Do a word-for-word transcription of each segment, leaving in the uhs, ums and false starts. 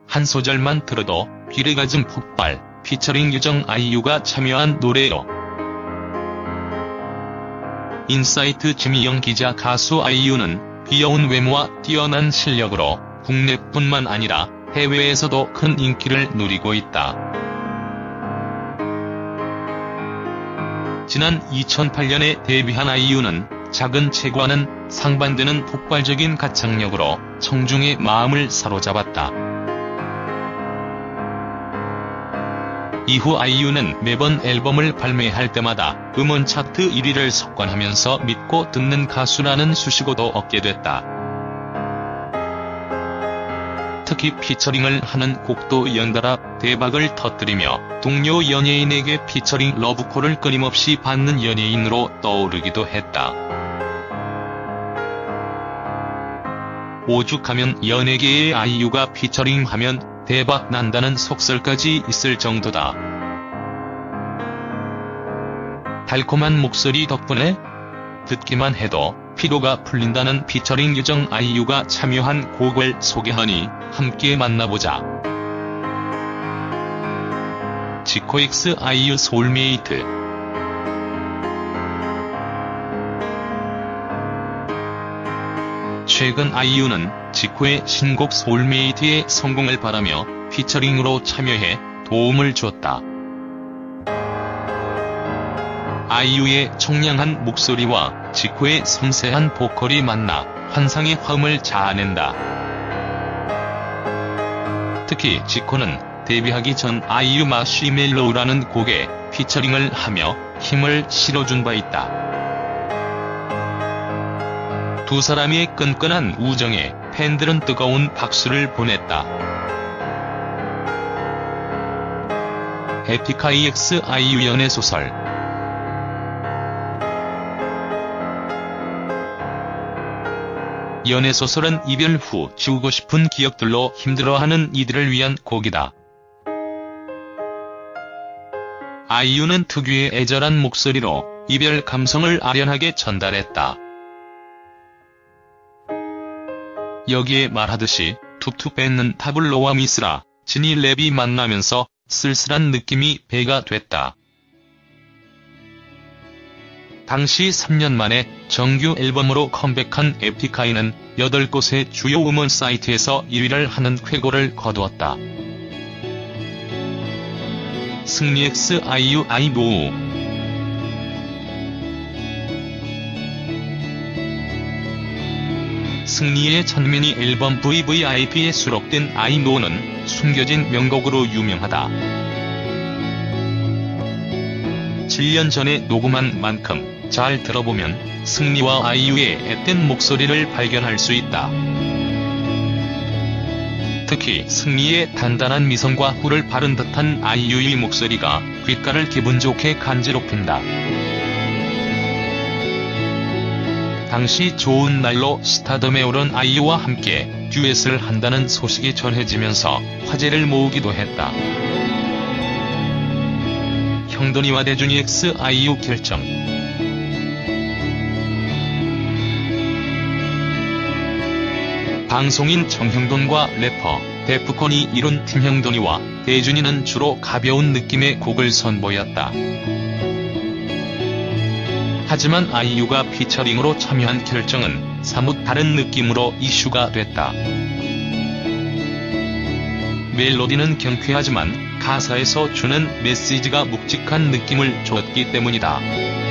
한 소절만 들어도 귀를 가슴 폭발, 피처링 유정 아이유가 참여한 노래요. 인사이트 지미영 기자 가수 아이유는 귀여운 외모와 뛰어난 실력으로 국내뿐만 아니라 해외에서도 큰 인기를 누리고 있다. 지난 이천팔 년에 데뷔한 아이유는 작은 체구와는 상반되는 폭발적인 가창력으로 청중의 마음을 사로잡았다. 이후 아이유는 매번 앨범을 발매할 때마다 음원 차트 일 위를 석권하면서 믿고 듣는 가수라는 수식어도 얻게 됐다. 특히 피처링을 하는 곡도 연달아 대박을 터뜨리며 동료 연예인에게 피처링 러브콜을 끊임없이 받는 연예인으로 떠오르기도 했다. 오죽하면 연예계의 아이유가 피처링하면 대박 난다는 속설까지 있을 정도다. 달콤한 목소리 덕분에 듣기만 해도 피로가 풀린다는 피처링 유정 아이유가 참여한 곡을 소개하니 함께 만나보자. 지코 엑스 아이유 소울메이트. 최근 아이유는 지코의 신곡 소울메이트의 성공을 바라며 피처링으로 참여해 도움을 줬다. 아이유의 청량한 목소리와 지코의 섬세한 보컬이 만나 환상의 화음을 자아낸다. 특히 지코는 데뷔하기 전 아이유 마시멜로우라는 곡에 피처링을 하며 힘을 실어준 바 있다. 두 사람의 끈끈한 우정에 팬들은 뜨거운 박수를 보냈다. 에픽하이엑스 아이유 연애소설. 연애소설은 이별 후 지우고 싶은 기억들로 힘들어하는 이들을 위한 곡이다. 아이유는 특유의 애절한 목소리로 이별 감성을 아련하게 전달했다. 여기에 말하듯이 툭툭 뱉는 타블로와 미스라, 지니 랩이 만나면서 쓸쓸한 느낌이 배가 됐다. 당시 삼 년 만에 정규 앨범으로 컴백한 에픽하이는 여덟 곳의 주요 음원 사이트에서 일 위를 하는 쾌거를 거두었다. 승리엑스 아이유 아이노우. 승리의 첫 미니 앨범 브이브이아이피에 수록된 아이노우는 숨겨진 명곡으로 유명하다. 칠 년 전에 녹음한 만큼 잘 들어보면 승리와 아이유의 앳된 목소리를 발견할 수 있다. 특히 승리의 단단한 미성과 꿀을 바른 듯한 아이유의 목소리가 귓가를 기분 좋게 간지럽힌다. 당시 좋은 날로 스타덤에 오른 아이유와 함께 듀엣을 한다는 소식이 전해지면서 화제를 모으기도 했다. 형돈이와 대준이 엑스 아이유 결정. 방송인 정형돈과 래퍼 데프콘이 이룬 팀 형돈이와 대준이는 주로 가벼운 느낌의 곡을 선보였다. 하지만 아이유가 피처링으로 참여한 결정은 사뭇 다른 느낌으로 이슈가 됐다. 멜로디는 경쾌하지만 가사에서 주는 메시지가 묵직한 느낌을 줬기 때문이다.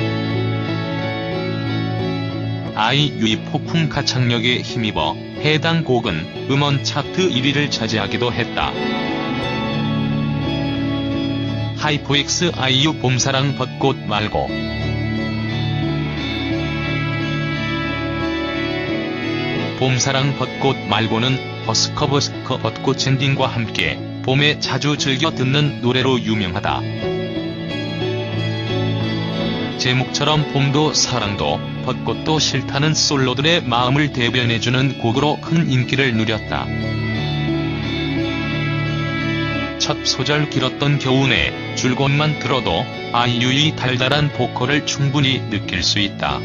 아이유의 폭풍 가창력에 힘입어 해당 곡은 음원 차트 일 위를 차지하기도 했다. 하이퍼엑스 아이유 봄사랑 벚꽃 말고. 봄사랑 벚꽃 말고는 버스커 버스커 벚꽃 엔딩과 함께 봄에 자주 즐겨 듣는 노래로 유명하다. 제목처럼 봄도 사랑도 벚꽃도 싫다는 솔로들의 마음을 대변해주는 곡으로 큰 인기를 누렸다. 첫 소절 길었던 겨우내 줄것만 들어도 아이유의 달달한 보컬을 충분히 느낄 수 있다.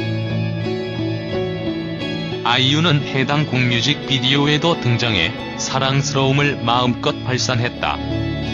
아이유는 해당 곡 뮤직비디오에도 등장해 사랑스러움을 마음껏 발산했다.